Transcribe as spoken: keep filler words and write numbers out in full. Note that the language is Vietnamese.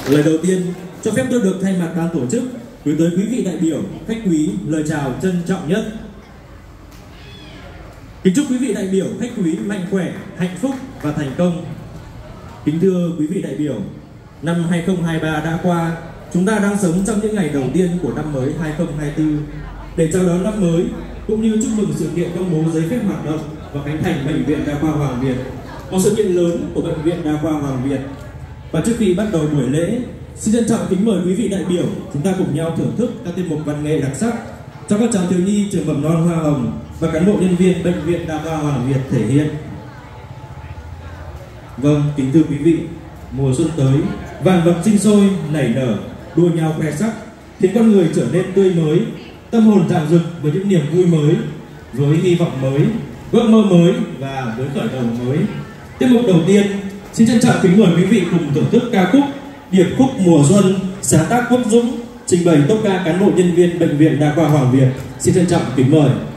Lời đầu tiên, cho phép tôi được thay mặt ban tổ chức gửi tới quý vị đại biểu, khách quý lời chào trân trọng nhất. Kính chúc quý vị đại biểu, khách quý mạnh khỏe, hạnh phúc và thành công. Kính thưa quý vị đại biểu, năm hai không hai ba đã qua, chúng ta đang sống trong những ngày đầu tiên của năm mới hai không hai tư. Để chào đón năm mới, cũng như chúc mừng sự kiện công bố giấy phép hoạt động và khánh thành Bệnh viện Đa khoa Hoàng Việt, một sự kiện lớn của Bệnh viện Đa khoa Hoàng Việt. Và trước khi bắt đầu buổi lễ, xin trân trọng kính mời quý vị đại biểu chúng ta cùng nhau thưởng thức các tiết mục văn nghệ đặc sắc cho các cháu thiếu nhi trường mầm non Hoa Hồng và cán bộ nhân viên Bệnh viện Đa khoa Hoàng Việt thể hiện. Vâng, kính thưa quý vị, mùa xuân tới, vạn vật sinh sôi, nảy nở, đua nhau khoe sắc, khiến con người trở nên tươi mới, tâm hồn rạng rực với những niềm vui mới, với hy vọng mới, ước mơ mới và với khởi đầu mới. Tiết mục đầu tiên, xin trân trọng kính mời quý vị cùng thưởng thức ca khúc Điệp khúc mùa xuân, sáng tác Quốc Dũng, trình bày tốp ca cán bộ nhân viên Bệnh viện Đa khoa Hoàng Việt. Xin trân trọng kính mời.